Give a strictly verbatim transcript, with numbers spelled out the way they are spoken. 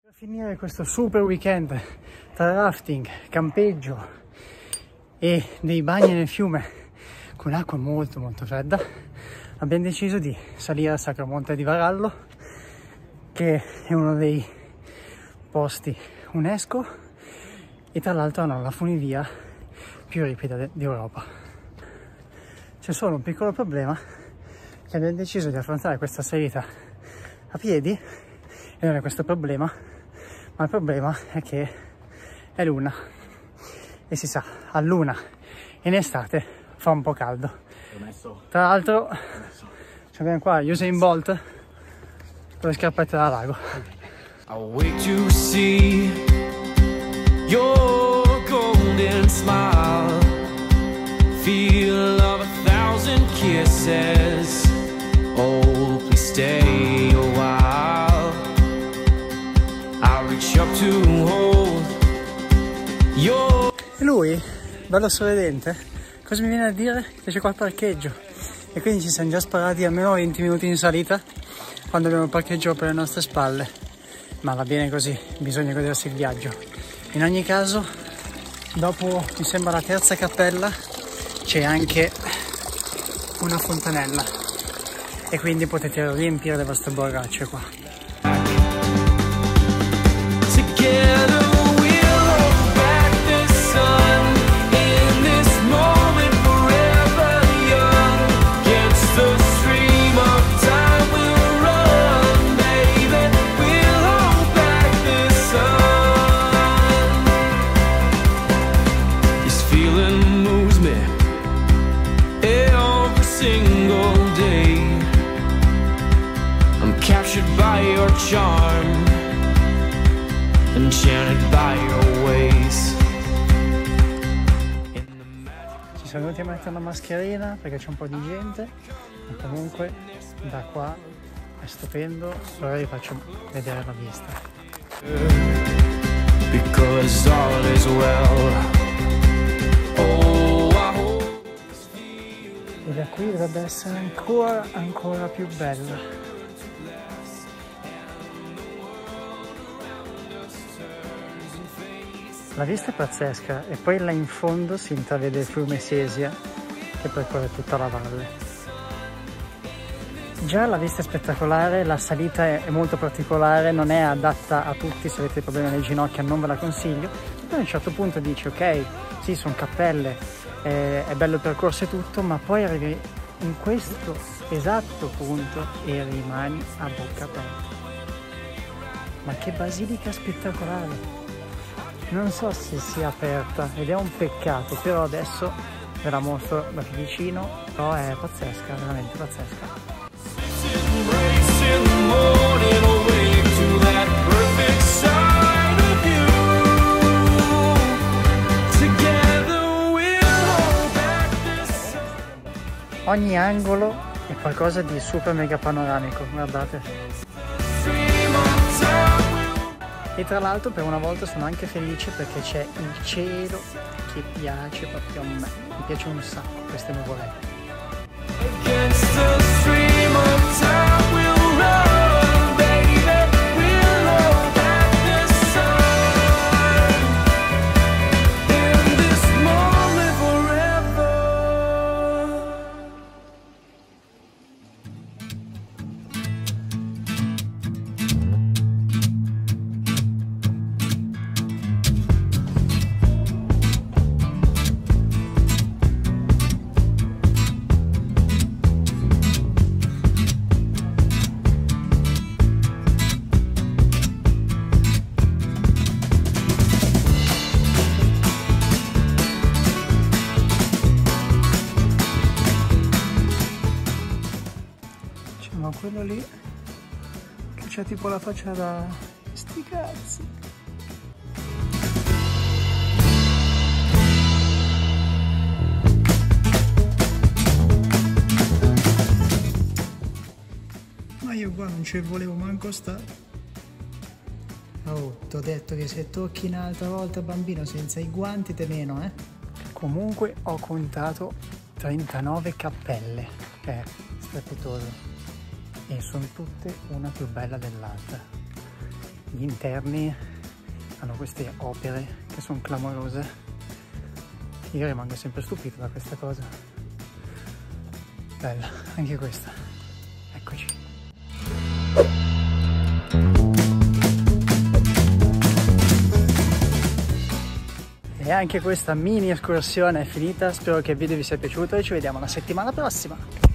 Per finire questo super weekend tra rafting, campeggio e dei bagni nel fiume con acqua molto molto fredda, abbiamo deciso di salire al Sacro Monte di Varallo, che è uno dei posti UNESCO e tra l'altro hanno la funivia più ripida d'Europa. C'è solo un piccolo problema, che abbiamo deciso di affrontare questa salita a piedi e non è questo problema, ma il problema è che è luna e si sa, a luna in estate fa un po' caldo. Tra l'altro abbiamo qua Usain Bolt con le scarpette da lago. I'll wait to see your golden smile, feel of a thousand kisses. Oh, please stay a while. I'll reach up to hold your... E lui, bello sorridente, cosa mi viene a dire? Che c'è qua il parcheggio e quindi ci siamo già sparati almeno venti minuti in salita quando abbiamo il parcheggio per le nostre spalle, ma va bene così, bisogna godersi il viaggio. In ogni caso, dopo mi sembra la terza cappella c'è anche una fontanella e quindi potete riempire le vostre borracce qua. Together we'll hold back the sun in this moment forever young. Against the stream of time we'll run, baby. We'll hold back the sun. This feeling moves me every single day. I'm captured by your charm, enchanted by your ways. Ci siamo venuti a mettere una mascherina perché c'è un po' di gente, ma comunque da qua è stupendo. Ora vi faccio vedere la vista. Because all is well. Oh, I hope. E da qui dovrebbe essere ancora ancora più bella. La vista è pazzesca e poi là in fondo si intravede il fiume Sesia che percorre tutta la valle. Già la vista è spettacolare, la salita è molto particolare, non è adatta a tutti, se avete problemi alle ginocchia non ve la consiglio. Poi a un certo punto dici ok, sì, sono cappelle, è, è bello il percorso e tutto, ma poi arrivi in questo esatto punto e rimani a bocca aperta. Ma che basilica spettacolare! Non so se sia aperta ed è un peccato, però adesso ve la mostro da più vicino, però è pazzesca, veramente pazzesca. Ogni angolo è qualcosa di super mega panoramico, guardate. E tra l'altro per una volta sono anche felice perché c'è il cielo che piace proprio a me, mi piace un sacco queste nuvolette. Ma quello lì che c'è tipo la faccia da sti cazzi. Ma io qua non ci volevo manco stare. Oh, t'ho detto che se tocchi un'altra volta bambino senza i guanti te meno, eh. Comunque ho contato trentanove cappelle, che è strepitoso. E sono tutte una più bella dell'altra. gli interni hanno queste opere che sono clamorose. Io rimango sempre stupito da questa cosa. Bella, anche questa. Eccoci. E anche questa mini escursione è finita, spero che il video vi sia piaciuto e ci vediamo la settimana prossima.